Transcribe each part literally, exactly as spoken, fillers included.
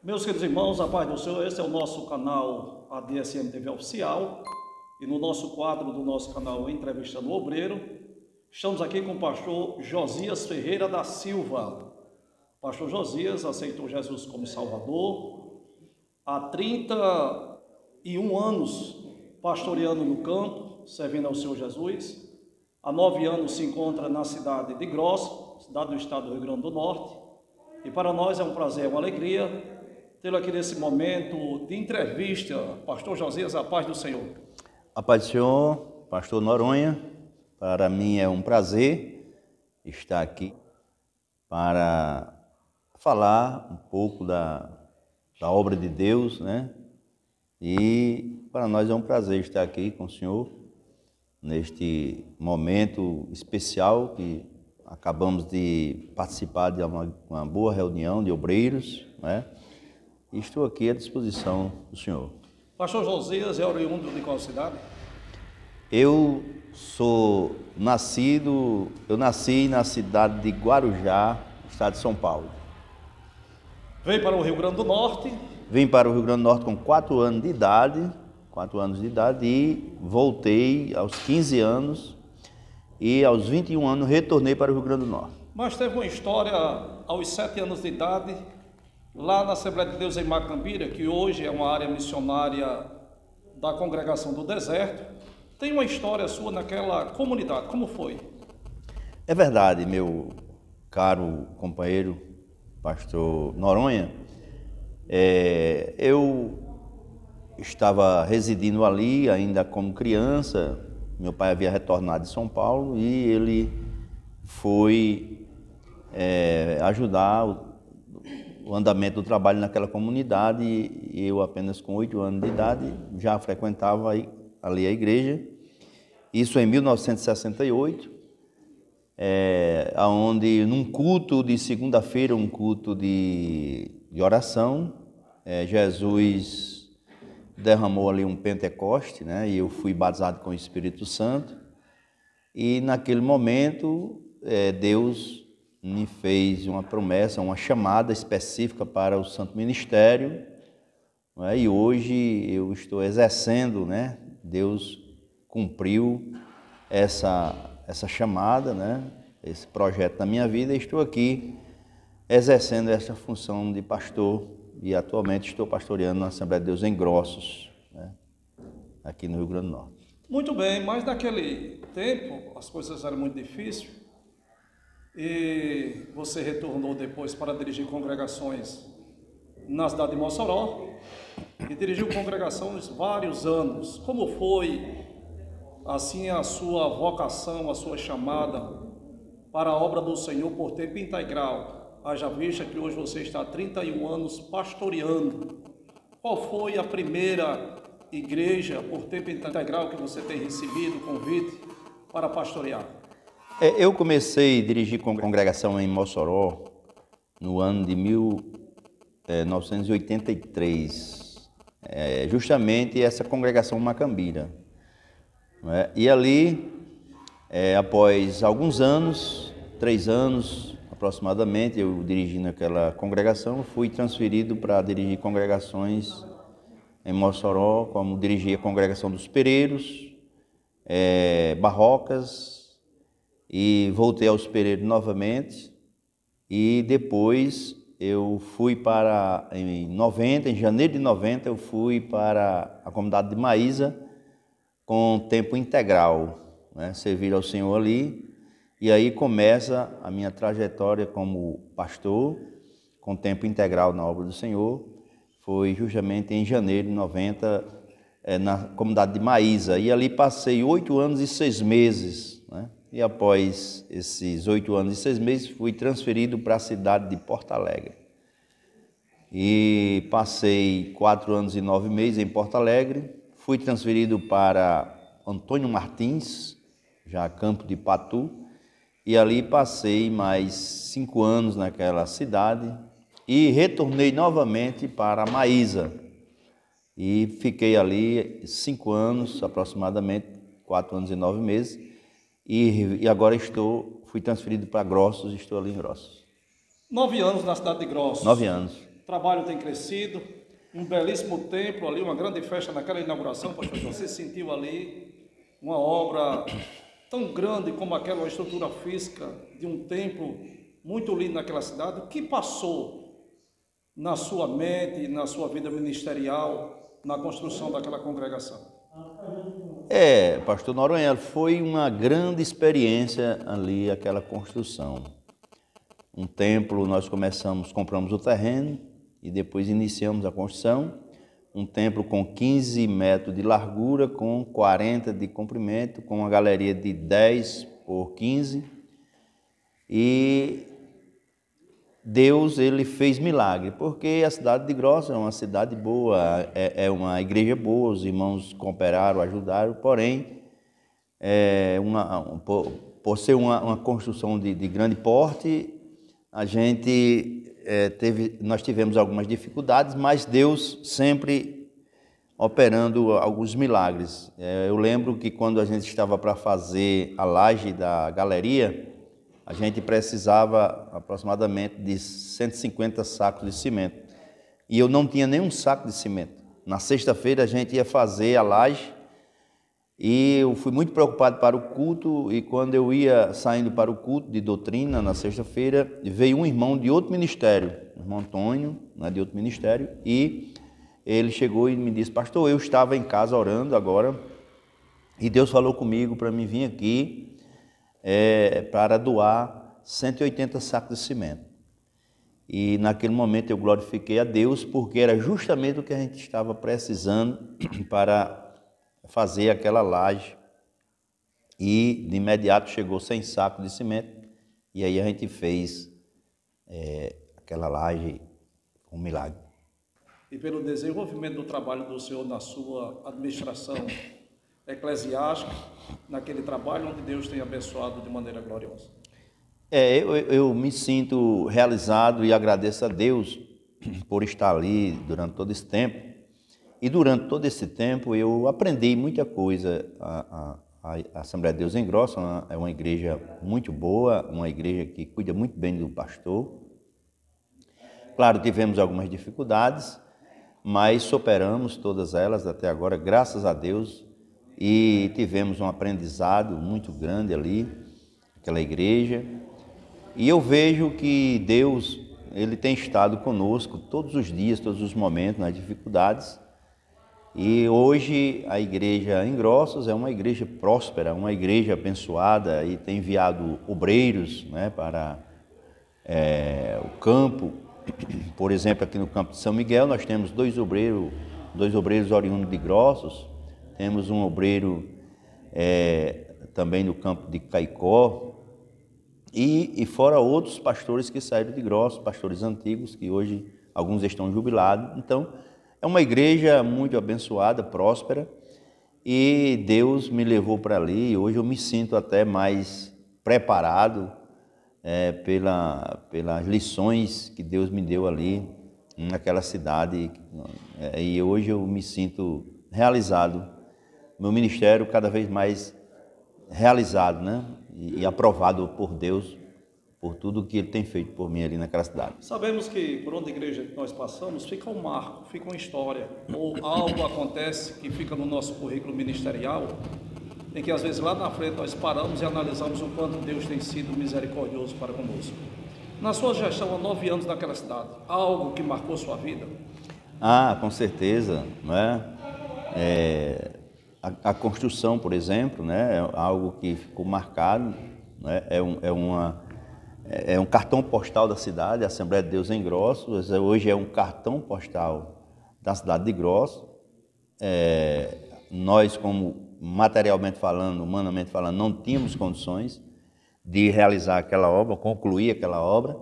Meus queridos irmãos, a paz do Senhor, esse é o nosso canal A D S M T V Oficial e no nosso quadro do nosso canal Entrevistando o Obreiro, estamos aqui com o pastor Josias Ferreira da Silva. O pastor Josias aceitou Jesus como Salvador há trinta e um anos pastoreando no campo, servindo ao Senhor Jesus. Há nove anos se encontra na cidade de Gross, cidade do estado do Rio Grande do Norte. E para nós é um prazer, uma alegria tê-lo aqui nesse momento de entrevista. Pastor Josias, a paz do Senhor. A paz do Senhor, pastor Noronha, para mim é um prazer estar aqui para falar um pouco da, da obra de Deus, né? E para nós é um prazer estar aqui com o Senhor neste momento especial que acabamos de participar de uma, uma boa reunião de obreiros, né? E estou aqui à disposição do Senhor. Pastor Josias é oriundo de qual cidade? Eu sou nascido, eu nasci na cidade de Guarujá, estado de São Paulo. Veio para o Rio Grande do Norte? Vim para o Rio Grande do Norte com quatro anos de idade, quatro anos de idade e voltei aos quinze anos e aos vinte e um anos retornei para o Rio Grande do Norte. Mas teve uma história aos sete anos de idade, lá na Assembleia de Deus em Macambira, que hoje é uma área missionária da Congregação do Deserto. Tem uma história sua naquela comunidade, como foi? É verdade, meu caro companheiro, pastor Noronha. É, eu estava residindo ali ainda como criança. Meu pai havia retornado de São Paulo e ele foi é, ajudar o, o andamento do trabalho naquela comunidade e eu apenas com oito anos de idade já frequentava ali a igreja. Isso em mil novecentos e sessenta e oito, é, onde num culto de segunda-feira, um culto de, de oração, é, Jesus derramou ali um Pentecoste, né? E eu fui batizado com o Espírito Santo. E naquele momento, é, Deus me fez uma promessa, uma chamada específica para o Santo Ministério, né? E hoje eu estou exercendo, né? Deus cumpriu essa, essa chamada, né? Esse projeto na minha vida e estou aqui exercendo essa função de pastor e atualmente estou pastoreando na Assembleia de Deus em Grossos, né? Aqui no Rio Grande do Norte. Muito bem, mas naquele tempo as coisas eram muito difíceis e você retornou depois para dirigir congregações na cidade de Mossoró e dirigiu congregações vários anos. Como foi assim a sua vocação, a sua chamada para a obra do Senhor por tempo integral? Haja vista que hoje você está há trinta e um anos pastoreando. Qual foi a primeira igreja por tempo integral que você tem recebido o convite para pastorear? É, eu comecei a dirigir congregação em Mossoró no ano de mil novecentos e oitenta e três, é, justamente essa congregação Macambira. Né? E ali, é, após alguns anos, três anos aproximadamente, eu dirigindo aquela congregação, fui transferido para dirigir congregações em Mossoró, como dirigi a congregação dos Pereiros, é, Barrocas, e voltei aos Pereiros novamente, e depois eu fui para, em noventa, em janeiro de noventa, eu fui para a comunidade de Maísa, com tempo integral, né? Servir ao Senhor ali, e aí começa a minha trajetória como pastor, com tempo integral na obra do Senhor. Foi justamente em janeiro de noventa, é, na comunidade de Maísa, e ali passei oito anos e seis meses, né? E após esses oito anos e seis meses, fui transferido para a cidade de Porto Alegre. E passei quatro anos e nove meses em Porto Alegre. Fui transferido para Antônio Martins, já campo de Patu, e ali passei mais cinco anos naquela cidade e retornei novamente para Maísa. E fiquei ali cinco anos, aproximadamente, quatro anos e nove meses, e, e agora estou, fui transferido para Grossos e estou ali em Grossos. Nove anos na cidade de Grossos. Nove anos. o trabalho tem crescido, um belíssimo templo ali, uma grande festa naquela inauguração, pastor. Você sentiu ali uma obra tão grande como aquela, uma estrutura física de um templo muito lindo naquela cidade. O que passou na sua mente, na sua vida ministerial, na construção daquela congregação? É, pastor Noronha, foi uma grande experiência ali, aquela construção. Um templo, nós começamos, compramos o terreno e depois iniciamos a construção. Um templo com quinze metros de largura, com quarenta de comprimento, com uma galeria de dez por quinze. E Deus, ele fez milagre, porque a cidade de Grossa é uma cidade boa, é, é uma igreja boa, os irmãos cooperaram, ajudaram, porém, é uma, um, por, por ser uma, uma construção de, de grande porte, a gente é, teve, nós tivemos algumas dificuldades, mas Deus sempre operando alguns milagres. É, eu lembro que quando a gente estava para fazer a laje da galeria, a gente precisava aproximadamente de cento e cinquenta sacos de cimento. E eu não tinha nenhum saco de cimento. Na sexta-feira a gente ia fazer a laje e eu fui muito preocupado para o culto, e quando eu ia saindo para o culto de doutrina na sexta-feira, veio um irmão de outro ministério, o irmão Antônio, né, de outro ministério, e ele chegou e me disse: pastor, eu estava em casa orando agora e Deus falou comigo para mim vir aqui é, para doar cento e oitenta sacos de cimento. E naquele momento eu glorifiquei a Deus, porque era justamente o que a gente estava precisando para fazer aquela laje. E de imediato chegou cem sacos de cimento, e aí a gente fez é, aquela laje, um milagre. E pelo desenvolvimento do trabalho do senhor na sua administração eclesiástica, naquele trabalho onde Deus tem abençoado de maneira gloriosa. É, eu, eu me sinto realizado e agradeço a Deus por estar ali durante todo esse tempo. E durante todo esse tempo eu aprendi muita coisa. A, a, a Assembleia de Deus em Grossa é uma igreja muito boa, uma igreja que cuida muito bem do pastor. Claro, tivemos algumas dificuldades, mas superamos todas elas até agora, graças a Deus. E tivemos um aprendizado muito grande ali, aquela igreja. E eu vejo que Deus, ele tem estado conosco todos os dias, todos os momentos, nas dificuldades. E hoje a igreja em Grossos é uma igreja próspera, uma igreja abençoada, e tem enviado obreiros, né, para é, o campo. Por exemplo, aqui no campo de São Miguel nós temos dois obreiros, dois obreiros oriundos de Grossos. Temos um obreiro é, também no campo de Caicó, e, e fora outros pastores que saíram de Grossos, pastores antigos, que hoje alguns estão jubilados. Então, é uma igreja muito abençoada, próspera, e Deus me levou para ali, e hoje eu me sinto até mais preparado é, pela, pelas lições que Deus me deu ali, naquela cidade, é, e hoje eu me sinto realizado. Meu ministério cada vez mais realizado, né? E, e aprovado por Deus, por tudo que Ele tem feito por mim ali naquela cidade. Sabemos que por onde a igreja que nós passamos fica um marco, fica uma história, ou algo acontece que fica no nosso currículo ministerial, em que às vezes lá na frente nós paramos e analisamos o quanto Deus tem sido misericordioso para conosco. Na sua gestão há nove anos naquela cidade, há algo que marcou sua vida? Ah, com certeza, não é? É... A, a construção, por exemplo, né, é algo que ficou marcado, né, é, um, é, uma, é um cartão postal da cidade. A Assembleia de Deus em Grossos hoje é um cartão postal da cidade de Grossos. É, nós, como materialmente falando, humanamente falando, não tínhamos condições de realizar aquela obra, concluir aquela obra,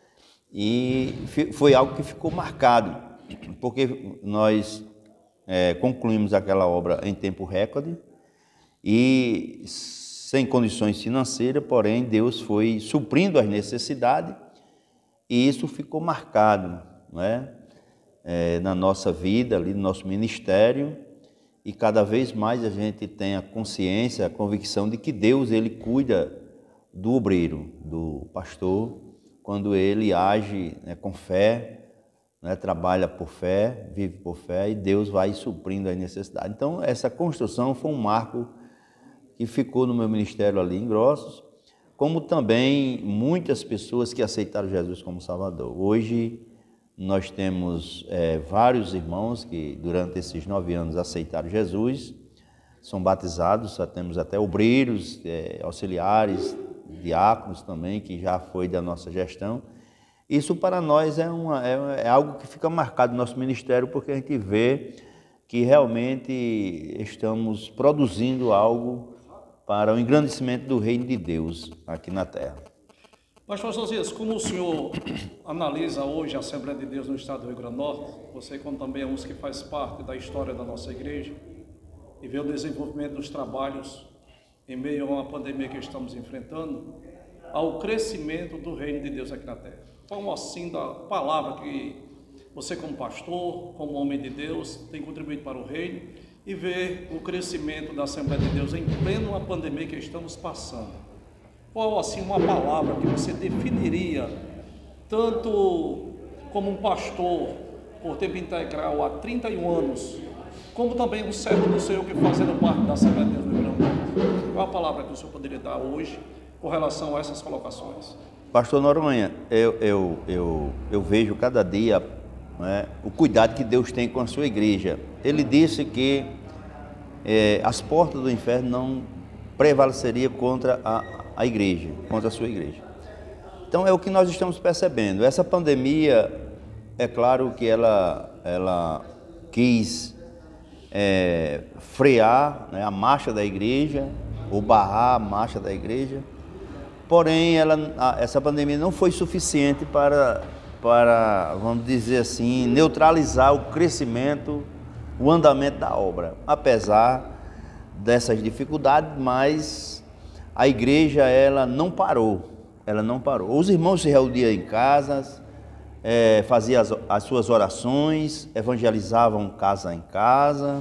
e foi algo que ficou marcado, porque nós É, concluímos aquela obra em tempo recorde e sem condições financeiras, porém Deus foi suprindo as necessidades, e isso ficou marcado, não é? É, na nossa vida, ali no nosso ministério, e cada vez mais a gente tem a consciência, a convicção de que Deus, ele cuida do obreiro, do pastor, quando ele age, né, com fé, né, trabalha por fé, vive por fé e Deus vai suprindo as necessidades. Então, essa construção foi um marco que ficou no meu ministério ali em Grossos, como também muitas pessoas que aceitaram Jesus como Salvador. Hoje, nós temos é, vários irmãos que, durante esses nove anos, aceitaram Jesus, são batizados, já temos até obreiros, é, auxiliares, diáconos também, que já foi da nossa gestão. Isso para nós é, uma, é, é algo que fica marcado no nosso ministério, porque a gente vê que realmente estamos produzindo algo para o engrandecimento do reino de Deus aqui na terra. Pastor Josias, como o senhor analisa hoje a Assembleia de Deus no estado do Rio Grande do Norte, você como também é um que faz parte da história da nossa igreja e vê o desenvolvimento dos trabalhos em meio a uma pandemia que estamos enfrentando, ao crescimento do reino de Deus aqui na terra. Como assim da palavra que você como pastor, como homem de Deus, tem contribuído para o reino e vê o crescimento da Assembleia de Deus em plena pandemia que estamos passando. Qual assim uma palavra que você definiria, tanto como um pastor por tempo integral há trinta e um anos, como também um servo do Senhor que fazendo parte da Assembleia de Deus do Rio Grande do Norte? Qual a palavra que o senhor poderia dar hoje com relação a essas colocações? Pastor Noronha, eu, eu, eu, eu vejo cada dia, né, o cuidado que Deus tem com a sua igreja. Ele disse que é, as portas do inferno não prevaleceriam contra a, a igreja, contra a sua igreja. Então é o que nós estamos percebendo. Essa pandemia, é claro que ela, ela quis é, frear, né, a marcha da igreja, ou barrar a marcha da igreja. Porém, ela, essa pandemia não foi suficiente para, para, vamos dizer assim, neutralizar o crescimento, o andamento da obra. Apesar dessas dificuldades, mas a igreja ela não parou, ela não parou. Os irmãos se reuniam em casas, é, faziam as, as suas orações, evangelizavam casa em casa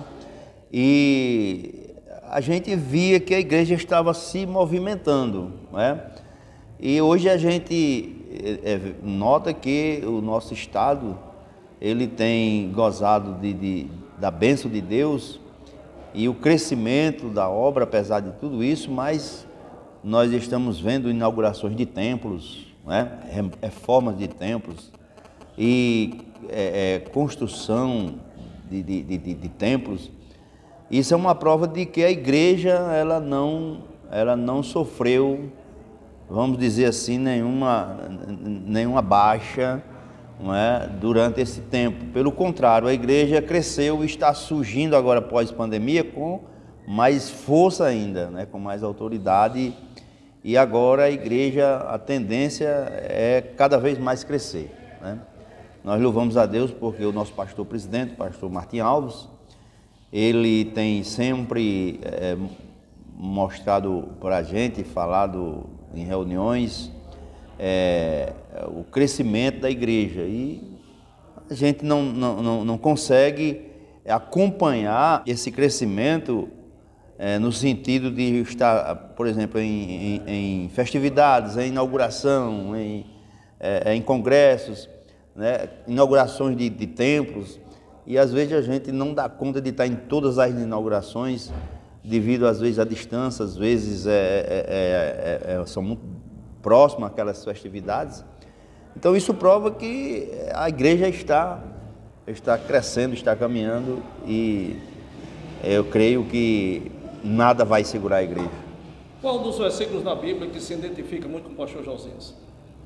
e a gente via que a igreja estava se movimentando, né? E hoje a gente é, nota que o nosso estado ele tem gozado de, de, da bênção de Deus e o crescimento da obra, apesar de tudo isso, mas nós estamos vendo inaugurações de templos, né? Reformas de templos e é, é, construção de, de, de, de templos. Isso é uma prova de que a igreja ela não, ela não sofreu, vamos dizer assim, nenhuma, nenhuma baixa, não é, durante esse tempo. Pelo contrário, a igreja cresceu e está surgindo agora pós-pandemia com mais força ainda, né, com mais autoridade. E agora a igreja, a tendência é cada vez mais crescer, né? Nós louvamos a Deus porque o nosso pastor presidente, o pastor Martim Alves, ele tem sempre é, mostrado para a gente, falado em reuniões, é, o crescimento da igreja. E a gente não, não, não, não consegue acompanhar esse crescimento é, no sentido de estar, por exemplo, em, em, em festividades, em inauguração, em, é, em congressos, né, inaugurações de, de templos. E às vezes a gente não dá conta de estar em todas as inaugurações, devido às vezes à distância, às vezes é, é, é, é, são muito próximas aquelas festividades. Então isso prova que a igreja está, está crescendo, está caminhando e eu creio que nada vai segurar a igreja. Qual dos versículos da Bíblia que se identifica muito com o pastor Josias?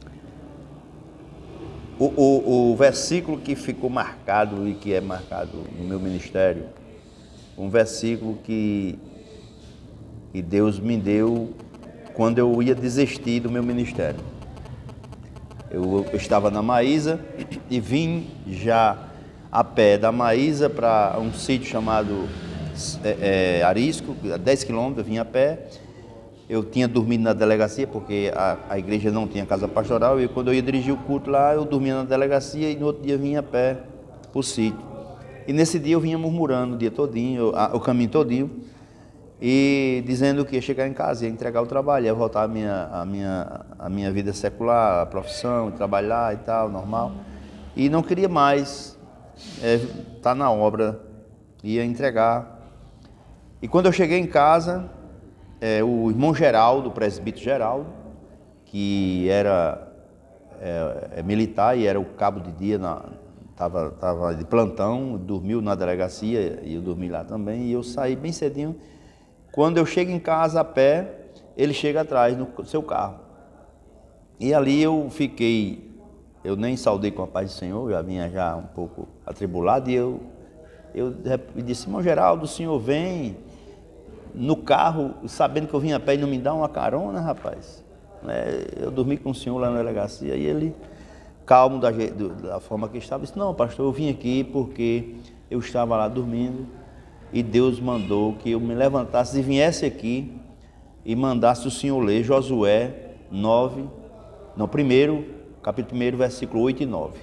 O, o, o versículo que ficou marcado e que é marcado no meu ministério, um versículo que, que Deus me deu quando eu ia desistir do meu ministério. Eu, eu estava na Maísa e vim já a pé da Maísa para um sítio chamado é, é, Arisco, a dez quilômetros, eu vim a pé. Eu tinha dormido na delegacia, porque a, a igreja não tinha casa pastoral, e quando eu ia dirigir o culto lá, eu dormia na delegacia e no outro dia vinha a pé para o sítio. E nesse dia eu vinha murmurando o dia todinho, a, o caminho todinho, e dizendo que ia chegar em casa, ia entregar o trabalho, ia voltar a minha, a minha, a minha vida secular, a profissão, trabalhar e tal, normal. e não queria mais estar é, na obra, ia entregar. E quando eu cheguei em casa, é, o irmão Geraldo, o presbítero Geraldo, que era é, é, militar e era o cabo de dia, estava tava de plantão, dormiu na delegacia e eu dormi lá também, e eu saí bem cedinho. Quando eu chego em casa a pé, ele chega atrás no seu carro. E ali eu fiquei, eu nem saudei com a paz do Senhor, já vinha já um pouco atribulado, e eu, eu disse, irmão Geraldo, o senhor vem no carro, sabendo que eu vim a pé e não me dá uma carona, rapaz? É, eu dormi com o senhor lá na delegacia, e ele, calmo da, da forma que estava, disse, não, pastor, eu vim aqui porque eu estava lá dormindo, e Deus mandou que eu me levantasse e viesse aqui, e mandasse o senhor ler Josué nove, no primeiro, capítulo primeiro, versículo oito e nove.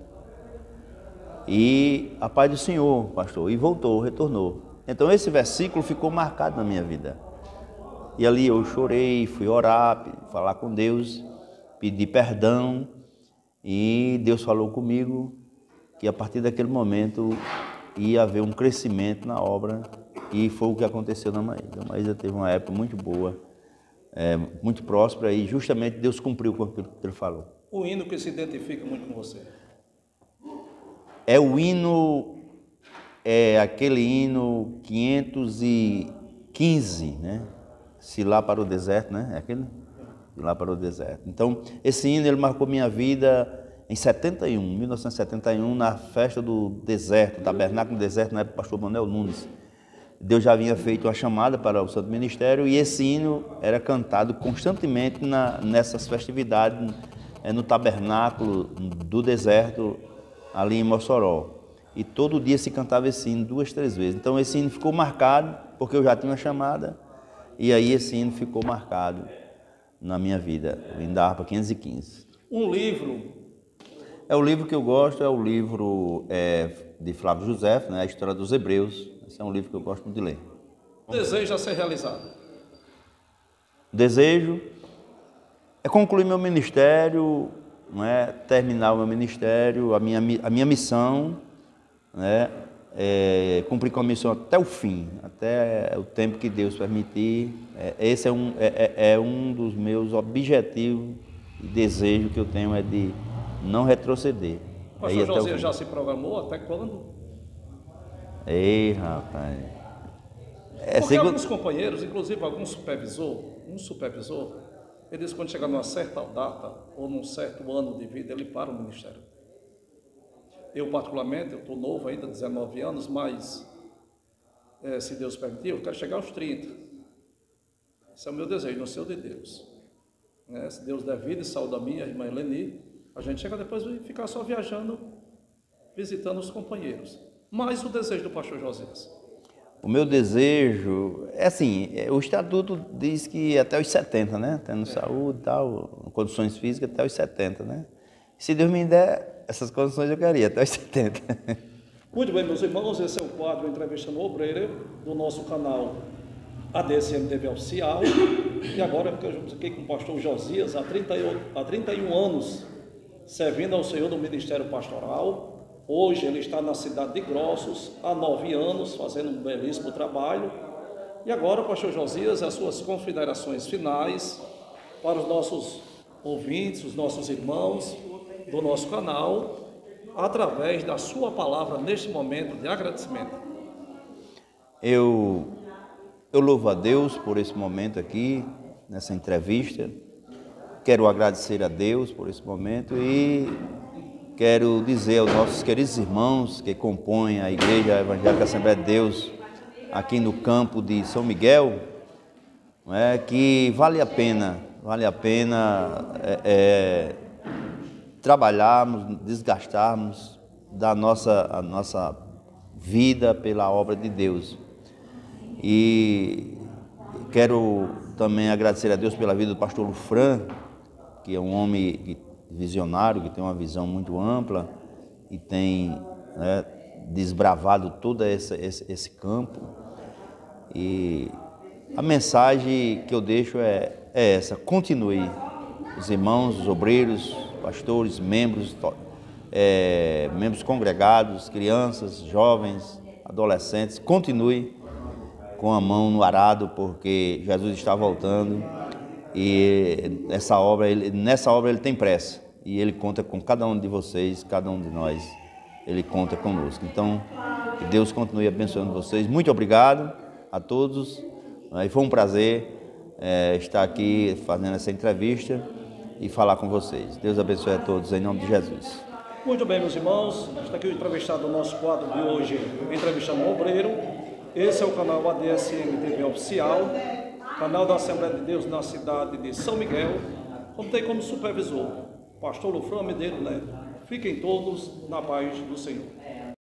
E a paz do Senhor, pastor, e voltou, retornou. Então esse versículo ficou marcado na minha vida. E ali eu chorei, fui orar, falar com Deus, pedir perdão, e Deus falou comigo que a partir daquele momento ia haver um crescimento na obra, e foi o que aconteceu na Maísa. A Maísa teve uma época muito boa, É, muito próspera, e justamente Deus cumpriu com aquilo que ele falou. O hino que se identifica muito com você? É o hino, é aquele hino quinhentos e quinze, né? Se lá para o deserto, né? É aquele? Se lá para o deserto. Então, esse hino ele marcou minha vida em setenta e um, mil novecentos e setenta e um, na festa do deserto, tabernáculo do deserto, na época do pastor Manuel Nunes. Deus já havia feito uma chamada para o Santo Ministério, e esse hino era cantado constantemente na, nessas festividades, é, no tabernáculo do deserto, ali em Mossoró. E todo dia se cantava esse hino duas, três vezes. Então esse hino ficou marcado, porque eu já tinha uma chamada, e aí esse hino ficou marcado na minha vida, o hino da harpa quinhentos e quinze. Um livro? É o livro que eu gosto, é o livro é, de Flávio José, né, a História dos Hebreus. Esse é um livro que eu gosto muito de ler. Desejo a ser realizado? O desejo é concluir meu ministério, não é? Terminar o meu ministério, a minha, a minha missão, né? É, cumprir com a missão até o fim, até o tempo que Deus permitir. É, esse é um, é, é um dos meus objetivos e desejos que eu tenho, é de não retroceder. Pastor Josias já se programou até quando? Ei, rapaz. É, Porque segundo... alguns companheiros, inclusive alguns supervisor, um supervisor, ele diz que quando chegar numa certa data ou num certo ano de vida, ele para o ministério. Eu, particularmente, eu estou novo ainda, dezenove anos, mas, é, se Deus permitir, eu quero chegar aos trinta. Esse é o meu desejo, não sei o de Deus. É, se Deus der vida e saúde a minha irmã Eleni, a gente chega depois e ficar só viajando, visitando os companheiros. Mas o desejo do pastor Josias? O meu desejo é assim, o estatuto diz que até os setenta, né? Tendo é. saúde e tal, condições físicas até os setenta, né? Se Deus me der essas condições, eu queria até os setenta. Muito bem, meus irmãos, esse é o quadro Entrevistando o Obreiro do nosso canal A D S M T V Oficial. E agora eu fiquei com o pastor Josias há trinta e um anos, servindo ao Senhor no Ministério Pastoral. Hoje ele está na cidade de Grossos, há nove anos, fazendo um belíssimo trabalho. E agora, pastor Josias, as suas considerações finais para os nossos ouvintes, os nossos irmãos do nosso canal, através da sua palavra neste momento de agradecimento. Eu, eu louvo a Deus por esse momento aqui, nessa entrevista. Quero agradecer a Deus por esse momento e quero dizer aos nossos queridos irmãos que compõem a Igreja Evangélica Assembleia de Deus aqui no campo de São Miguel, não é, que vale a pena, vale a pena é, é, trabalharmos, desgastarmos da nossa, a nossa vida pela obra de Deus. E quero também agradecer a Deus pela vida do pastor Lufran, que é um homem visionário, que tem uma visão muito ampla e tem, né, desbravado todo esse, esse, esse campo. E a mensagem que eu deixo é, é essa: continue. Os irmãos, os obreiros, pastores, membros, é, membros congregados, crianças, jovens, adolescentes, continue com a mão no arado, porque Jesus está voltando e essa obra, ele, nessa obra ele tem pressa e ele conta com cada um de vocês, cada um de nós, ele conta conosco. Então, que Deus continue abençoando vocês. Muito obrigado a todos, e foi um prazer é, estar aqui fazendo essa entrevista e falar com vocês. Deus abençoe a todos, em nome de Jesus. Muito bem, meus irmãos, está aqui o entrevistado do nosso quadro de hoje, Entrevistando o Obreiro. Esse é o canal A D S M T V Oficial, canal da Assembleia de Deus na cidade de São Miguel. Contei como supervisor, pastor Lufrão Medeiros Neto. Fiquem todos na paz do Senhor.